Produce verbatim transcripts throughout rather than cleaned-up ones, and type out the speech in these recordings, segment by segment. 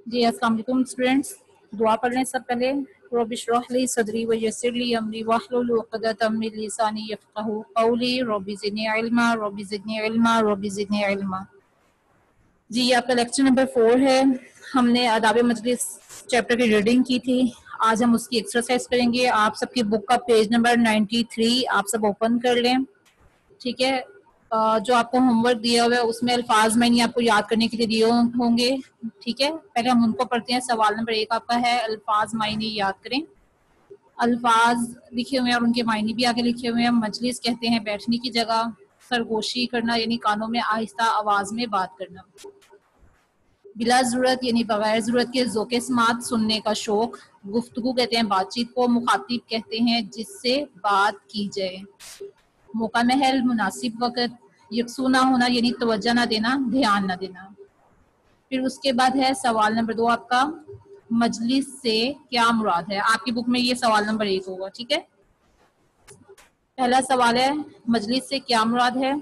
جی السلام علیکم اسٹوڈینٹس، دعا پڑھ لیں سب پہلے. رب اشرح لی صدری ویسر لی امری واحلل عقدۃ من لسانی یفقہوا قولی. رب زدنی علما رب زدنی علما رب زدنی علما. جی یہ آپ کا لیکچر نمبر فور ہے. ہم نے آداب مجلس چیپٹر کی ریڈنگ کی تھی. آج ہم اس کی ایکسرسائز کریں گے. آپ سب کی بک کا پیج نمبر نائنٹی تھری آپ سب اوپن کر لیں. ٹھیک ہے، جو آپ کو ہوم ورک دیا ہوا ہے اس میں الفاظ میں نہیں آپ کو یاد کرنے کے لیے دیے ہوں گے. ٹھیک ہے، پہلے ہم ان کو پڑھتے ہیں. سوال نمبر ایک آپ کا ہے الفاظ معنی یاد کریں. الفاظ لکھے ہوئے ہیں اور ان کے معنی بھی آگے لکھے ہوئے ہیں. مجلس کہتے ہیں بیٹھنے کی جگہ. سرگوشی کرنا یعنی کانوں میں آہستہ آواز میں بات کرنا. بلا ضرورت یعنی بغیر ضرورت کے ذوق سماعت سننے کا شوق. گفتگو کہتے ہیں بات چیت کو. مخاطب کہتے ہیں جس سے بات کی جائے. موقع محل مناسب وقت. یکسو نہ ہونا یعنی توجہ نہ دینا، دھیان نہ دینا. پھر اس کے بعد ہے سوال نمبر دو آپ کا، مجلس سے کیا مراد ہے. آپ کی بک میں یہ سوال نمبر ایک ہوگا. ٹھیک ہے، پہلا سوال ہے مجلس سے کیا مراد ہے.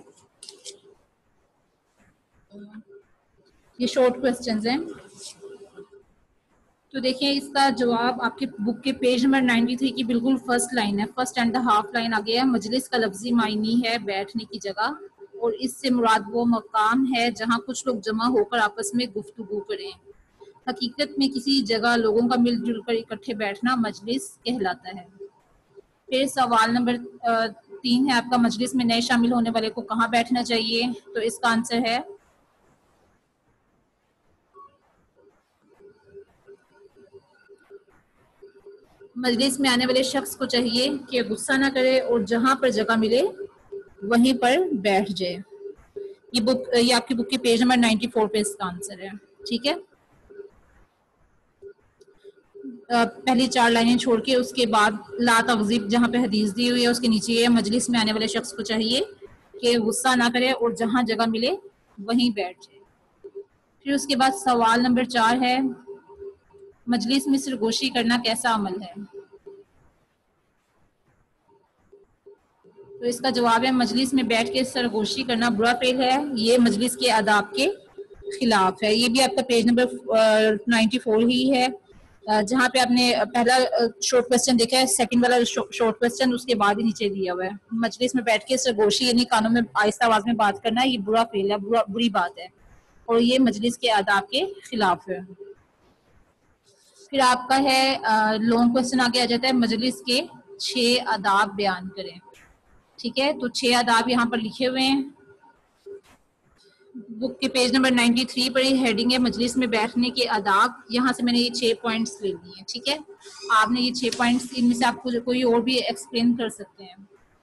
یہ شارٹ کوسچنز ہیں تو دیکھیں اس کا جواب آپ کے بک کے پیج نمبر نائنٹی تھری کی بالکل فرسٹ لائن ہے. First and the half line آگے ہے. مجلس کا لفظی معنی ہے بیٹھنے کی جگہ، اور اس سے مراد وہ مقام ہے جہاں کچھ لوگ جمع ہو کر آپس میں گفتگو کریں. حقیقت میں کسی جگہ لوگوں کا مل جل کر اکٹھے بیٹھنا مجلس کہلاتا ہے. پھر سوال نمبر تین ہے آپ کا، مجلس میں نئے شامل ہونے والے کو کہاں بیٹھنا چاہیے. تو اس کا آنسر ہے مجلس میں آنے والے شخص کو چاہیے کہ غصہ نہ کرے اور جہاں پر جگہ ملے وہیں پر بیٹھ جائے. یہ بک یہ آپ کی بک کے پیج نمبر نائنٹی فور پہ اس کا آنسر ہے. ٹھیک ہے، پہلی چار لائنیں چھوڑ کے اس کے بعد لا تغضب جہاں پہ حدیث دی ہوئی ہے اس کے نیچے یہ مجلس میں آنے والے شخص کو چاہیے کہ غصہ نہ کرے اور جہاں جگہ ملے وہیں بیٹھ جائے. پھر اس کے بعد سوال نمبر چار ہے مجلس میں سرگوشی کرنا کیسا عمل ہے. تو اس کا جواب ہے مجلس میں بیٹھ کے سرگوشی کرنا برا فعل ہے. یہ مجلس کے آداب کے خلاف ہے. یہ بھی آپ کا پیج نمبر نائنٹی فور ہی ہے جہاں پہ آپ نے پہلا شارٹ کوسچن دیکھا ہے. سیکنڈ والا شارٹ کوسچن اس کے بعد ہی نیچے دیا ہوا ہے. مجلس میں بیٹھ کے سرگوشی یعنی کانوں میں آہستہ آواز میں بات کرنا یہ برا فعل ہے، برا بری بات ہے اور یہ مجلس کے آداب کے خلاف ہے. پھر آپ کا ہے لانگ کوسچن آگے آ جاتا ہے مجلس کے چھ آداب بیان کریں. ٹھیک ہے، تو چھ آداب یہاں پر لکھے ہوئے ہیں. بک کے پیج نمبر نائنٹی تھری پر یہ ہیڈنگ ہے مجلس میں بیٹھنے کے آداب. یہاں سے میں نے یہ چھ پوائنٹس لے لیے ہیں. ٹھیک ہے، آپ نے یہ چھ پوائنٹس ان میں سے آپ کو کوئی اور بھی ایکسپلین کر سکتے ہیں.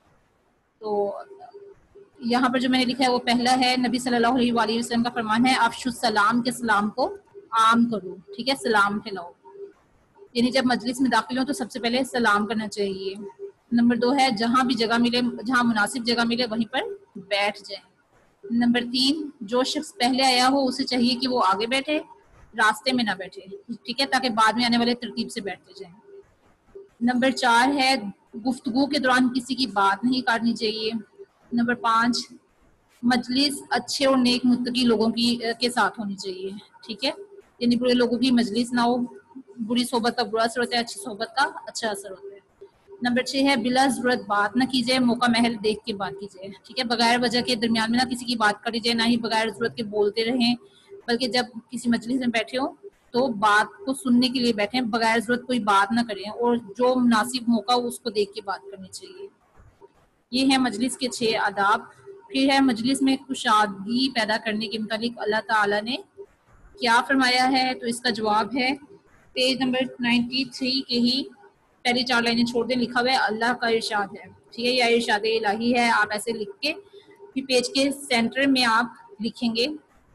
تو یہاں پر جو میں نے لکھا ہے وہ پہلا ہے نبی صلی اللہ علیہ وآلہ وسلم کا فرمان ہے افشوا السلام کے سلام کو عام کرو. ٹھیک ہے، سلام پھیلاؤ یعنی جب مجلس میں داخل ہو تو سب سے پہلے سلام کرنا چاہیے. نمبر دو ہے جہاں بھی جگہ ملے جہاں مناسب جگہ ملے وہیں پر بیٹھ جائیں. نمبر تین جو شخص پہلے آیا ہو اسے چاہیے کہ وہ آگے بیٹھے، راستے میں نہ بیٹھے. ٹھیک ہے، تاکہ بعد میں آنے والے ترتیب سے بیٹھتے جائیں. نمبر چار ہے گفتگو کے دوران کسی کی بات نہیں کاٹنی چاہیے. نمبر پانچ مجلس اچھے اور نیک متقی لوگوں کی کے ساتھ ہونی چاہیے. ٹھیک ہے، یعنی برے لوگوں کی مجلس نہ ہو. بری صحبت کا برا اثر ہوتا ہے، اچھی صحبت کا اچھا اثر ہوتا ہے. نمبر چھ ہے بلا ضرورت بات نہ کی جائے، موقع محل دیکھ کے بات کی جائے. ٹھیک ہے، بغیر وجہ کے درمیان میں نہ کسی کی بات کری جائے، نہ ہی بغیر ضرورت کے بولتے رہیں، بلکہ جب کسی مجلس میں بیٹھے ہو تو بات کو سننے کے لیے بیٹھیں، بغیر ضرورت کوئی بات نہ کریں اور جو مناسب موقع ہو اس کو دیکھ کے بات کرنی چاہیے. یہ ہے مجلس کے چھ آداب. پھر ہے مجلس میں کشادگی پیدا کرنے کے متعلق اللہ تعالیٰ نے کیا فرمایا ہے. تو اس کا جواب ہے پیج نمبر نائنٹی تھری کے ہی پہلی چار لائنیں چھوڑ دیں، لکھا ہوا ہے اللہ کا ارشاد ہے. ٹھیک ہے، یا ارشاد الہی ہے. آپ ایسے لکھ کے پھر پیج کے سینٹر میں آپ لکھیں گے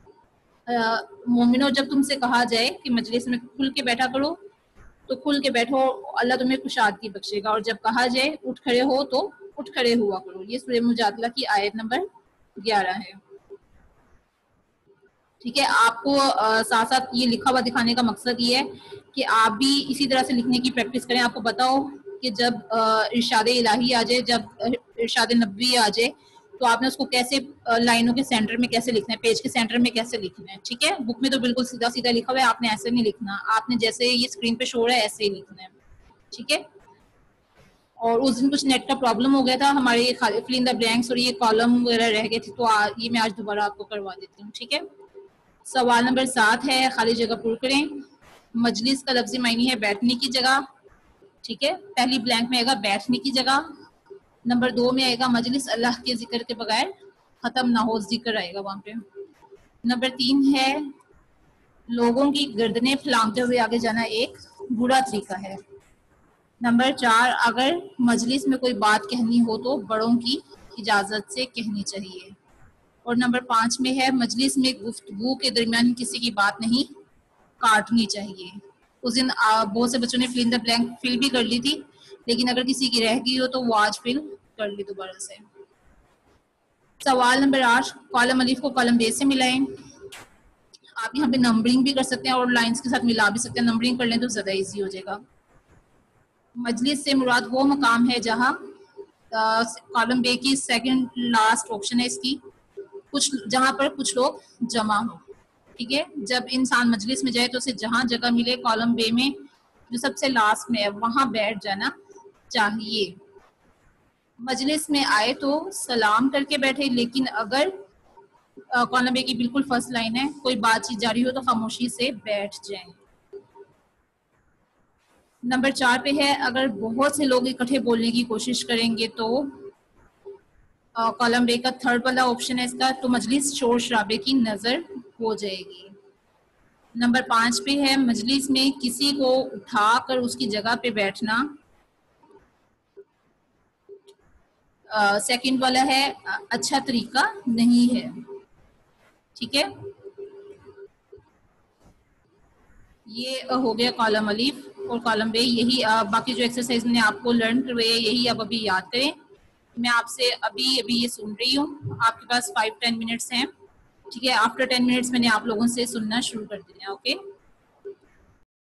مومنو جب تم سے کہا جائے کہ مجلس میں کھل کے بیٹھا کرو تو کھل کے بیٹھو، اللہ تمہیں کشادگی بخشے گا. اور جب کہا جائے اٹھ کھڑے ہو تو اٹھ کھڑے ہوا کرو. یہ سورہ مجادلہ کی آیت نمبر گیارہ ہے. ٹھیک ہے، آپ کو ساتھ ساتھ یہ لکھا ہوا دکھانے کا مقصد یہ ہے کہ آپ بھی اسی طرح سے لکھنے کی پریکٹس کریں. آپ کو بتاؤ کہ جب ارشاد الہی آ جائے، جب ارشاد نبوی آ جائے تو آپ نے اس کو کیسے لائنوں کے سینٹر میں کیسے لکھنا ہے, پیج کے سینٹر میں کیسے لکھنا ہے, ٹھیک ہے. بک میں تو بالکل سیدھا سیدھا لکھا ہوا ہے, آپ نے ایسے نہیں لکھنا, آپ نے جیسے یہ اسکرین پہ شو ہو رہا ہے ایسے ہی لکھنا ہے, ٹھیک ہے. اور اس دن کچھ نیٹ کا پرابلم ہو گیا تھا ہمارے, فل ان دا بلینکس اور یہ کالم وغیرہ رہ گئے تھے, تو یہ میں آج دوبارہ آپ کو کروا دیتی ہوں, ٹھیک ہے. سوال نمبر سات ہے, خالی جگہ پر کریں. مجلس کا لفظی معنی ہے بیٹھنے کی جگہ, ٹھیک ہے. پہلی بلینک میں آئے گا بیٹھنے کی جگہ. نمبر دو میں آئے گا مجلس اللہ کے ذکر کے بغیر ختم نہ ہو, ذکر آئے گا وہاں پہ. نمبر تین ہے لوگوں کی گردنیں پھلانگتے ہوئے آگے جانا ایک برا طریقہ ہے. نمبر چار اگر مجلس میں کوئی بات کہنی ہو تو بڑوں کی اجازت سے کہنی چاہیے. اور نمبر پانچ میں ہے مجلس میں گفتگو کے درمیان کسی کی بات نہیں کاٹنی چاہیے. اس دن بہت سے بچوں نے فل ان دا بلینک فل بھی کر لی تھی, لیکن اگر کسی کی رہ گئی ہو تو وہ آج فل کر لی دوبارہ سے. سوال نمبر آٹھ, کالم الف کو کالم بے سے ملائیں. آپ یہاں پہ نمبرنگ بھی کر سکتے ہیں اور لائنز کے ساتھ ملا بھی سکتے ہیں, نمبرنگ کر لیں تو زیادہ ایزی ہو جائے گا. مجلس سے مراد وہ مقام ہے جہاں کالم بے کی سیکنڈ لاسٹ آپشن ہے اس کی, کچھ جہاں پر کچھ لوگ جمع ہوں, ٹھیک ہے. جب انسان مجلس میں جائے تو اسے جہاں جگہ ملے کالم بے میں جو سب سے لاسٹ میں ہے وہاں بیٹھ جانا چاہیے. مجلس میں آئے تو سلام کر کے بیٹھے, لیکن اگر کالم بے کی بالکل فرسٹ لائن ہے کوئی بات چیت جاری ہو تو خاموشی سے بیٹھ جائیں. نمبر چار پہ ہے اگر بہت سے لوگ اکٹھے بولنے کی کوشش کریں گے تو کالم بے کا تھرڈ والا آپشن ہے اس کا, تو مجلس شور شرابے کی نظر ہو جائے گی. نمبر پانچ پہ ہے مجلس میں کسی کو اٹھا کر اس کی جگہ پہ بیٹھنا, سیکنڈ والا ہے اچھا طریقہ نہیں ہے, ٹھیک ہے. یہ ہو گیا کالم الف اور کالم بے. یہی باقی جو ایکسرسائز میں نے آپ کو لرن کروائے یہی آپ ابھی یاد کریں. میں آپ سے ابھی ابھی یہ سن رہی ہوں, آپ کے پاس فائیو ٹین منٹس ہیں, ٹھیک ہے. آفٹر ٹین منٹس میں نے آپ لوگوں سے سننا شروع کر دیا, اوکے.